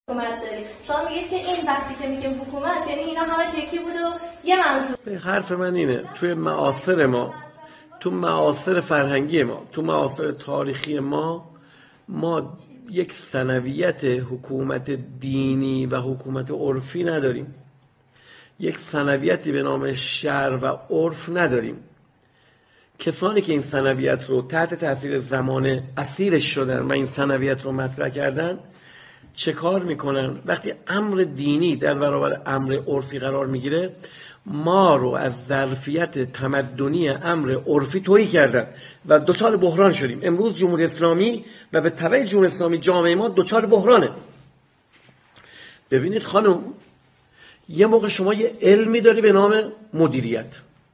حکومت داریم. شما میگید که این وقتی که میگیم حکومت یعنی اینا همش یکی بود و یه منظور. حرف من اینه توی معاصر ما، تو معاصر فرهنگی ما، تو معاصر تاریخی ما یک ثانویت حکومت دینی و حکومت عرفی نداریم. یک ثانویتی به نام شرع و عرف نداریم. کسانی که این ثانویت رو تحت تاثیر زمان اسیرش شدن و این ثانویت رو مطرح کردن چه کار میکنن؟ وقتی امر دینی در برابر امر عرفی قرار میگیره ما رو از ظرفیت تمدنی امر عرفی تویی کردن و دچار بحران شدیم. امروز جمهوری اسلامی و به تبع جمهوری اسلامی جامعه ما دچار بحرانه. ببینید خانم، یه موقع شما یه علمی داری به نام مدیریت،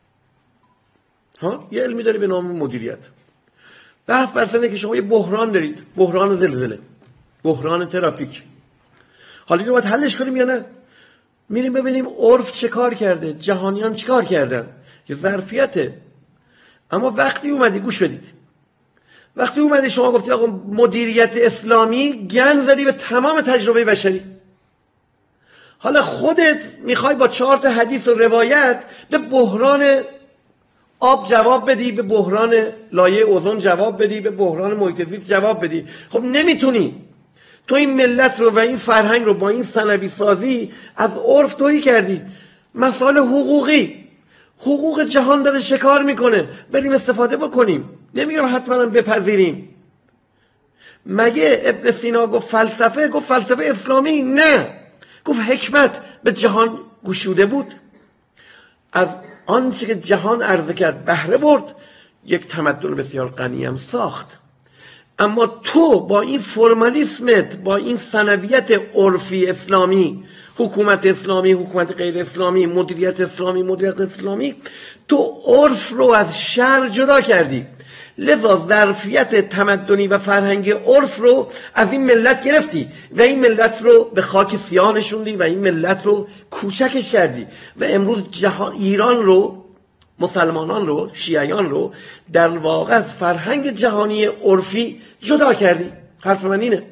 یه علمی داری به نام مدیریت. بحث بر سر که شما یه بحران دارید، بحران زلزله، بحران ترافیک. حالا اینو باید حلش کنیم یا نه؟ میریم ببینیم عرف چه کار کرده، جهانیان چه کار کردن. یه ظرفیته. اما وقتی اومدی، گوش بدید، وقتی اومدی شما گفتی آقا مدیریت اسلامی، گند زدی به تمام تجربه بشری. حالا خودت میخوای با 4 تا حدیث و روایت به بحران آب جواب بدی، به بحران لایه اوزون جواب بدی، به بحران محیط زیست جواب بدی. خب نمیتونی. تو این ملت رو و این فرهنگ رو با این ثانوی سازی از عرف تویی کردی. مسائل حقوقی، حقوق جهان داره شکار میکنه، بریم استفاده بکنیم. نمیگم حتما بپذیریم. مگه ابن سینا گفت فلسفه؟ گفت فلسفه اسلامی؟ نه، گفت حکمت به جهان گشوده بود، از آنچه که جهان عرضه کرد بهره برد، یک تمدن بسیار غنی هم ساخت. اما تو با این فرمالیسمت، با این ثانویت عرفی اسلامی، حکومت اسلامی، حکومت غیر اسلامی، مدیریت اسلامی، مدیریت اسلامی، تو عرف رو از شرع جدا کردی. لذا ظرفیت تمدنی و فرهنگی عرف رو از این ملت گرفتی و این ملت رو به خاک سیاه نشوندی و این ملت رو کوچکش کردی و امروز ایران رو، مسلمانان رو، شیعیان رو در واقع از فرهنگ جهانی عرفی جدا کردی. حرف من اینه.